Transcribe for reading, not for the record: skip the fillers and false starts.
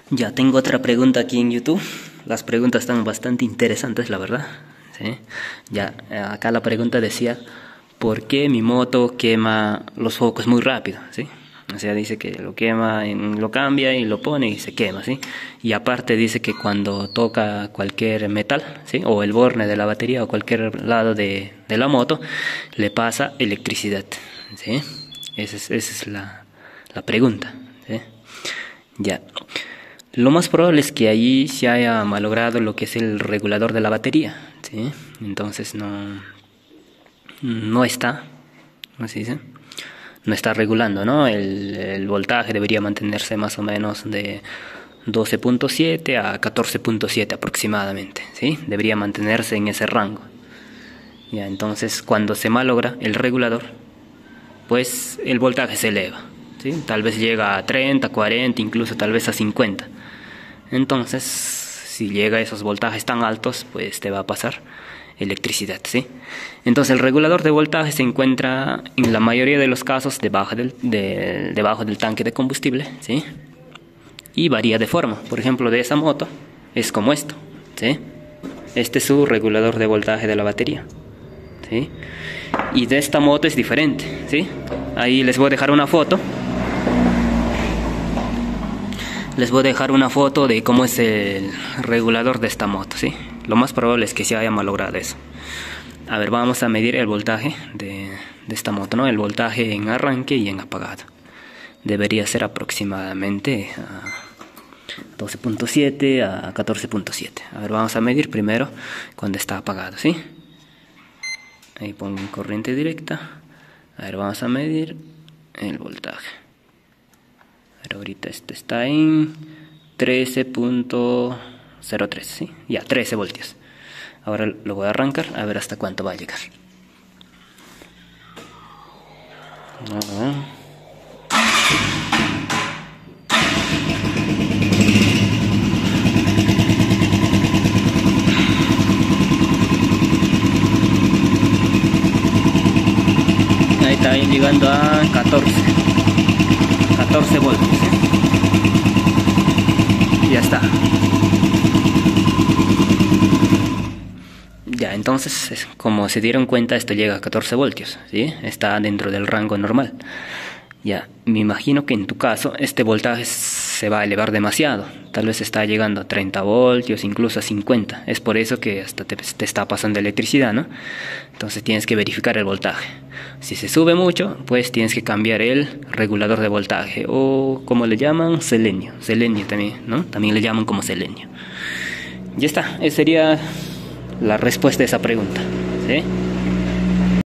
Ya tengo otra pregunta aquí en YouTube. Las preguntas están bastante interesantes, la verdad. ¿Sí? Ya, acá la pregunta decía, ¿por qué mi moto quema los focos muy rápido? ¿Sí? O sea, dice que lo quema, lo cambia y lo pone y se quema, ¿sí? Y aparte dice que cuando toca cualquier metal, ¿sí? O el borne de la batería o cualquier lado de la moto, le pasa electricidad, ¿sí? Esa es la pregunta, ¿sí? Ya. Lo más probable es que allí se haya malogrado lo que es el regulador de la batería, ¿sí? Entonces no está, ¿cómo se dice? No está regulando, ¿no? El voltaje debería mantenerse más o menos de 12.7 a 14.7 aproximadamente, ¿sí? Debería mantenerse en ese rango. Ya, entonces cuando se malogra el regulador, pues el voltaje se eleva, ¿sí? Tal vez llega a 30, 40, incluso tal vez a 50. Entonces, si llega a esos voltajes tan altos, pues te va a pasar electricidad, ¿sí? Entonces el regulador de voltaje se encuentra en la mayoría de los casos debajo del tanque de combustible, ¿sí? Y varía de forma. Por ejemplo, de esa moto es como esto, ¿sí? Este es su regulador de voltaje de la batería, ¿sí? Y de esta moto es diferente, ¿sí? Ahí les voy a dejar una foto. Les voy a dejar una foto de cómo es el regulador de esta moto, ¿sí? Lo más probable es que se haya malogrado eso. A ver, vamos a medir el voltaje de esta moto, ¿no? El voltaje en arranque y en apagado. Debería ser aproximadamente a 12.7 a 14.7. A ver, vamos a medir primero cuando está apagado, ¿sí? Ahí pongo en corriente directa. A ver, vamos a medir el voltaje. Pero ahorita este está en 13.03, ¿sí? Ya, 13 voltios. Ahora lo voy a arrancar a ver hasta cuánto va a llegar. Ahí está llegando a 14 voltios, ¿sí? Ya está. Ya, entonces, como se dieron cuenta, esto llega a 14 voltios, ¿sí? Está dentro del rango normal. Ya, me imagino que en tu caso este voltaje se va a elevar demasiado. Tal vez está llegando a 30 voltios, incluso a 50. Es por eso que hasta te está pasando electricidad, ¿no? Entonces tienes que verificar el voltaje. Si se sube mucho, pues tienes que cambiar el regulador de voltaje. O como le llaman, selenio. Selenio también, ¿no? También le llaman como selenio. Ya está, esa sería la respuesta a esa pregunta, ¿sí?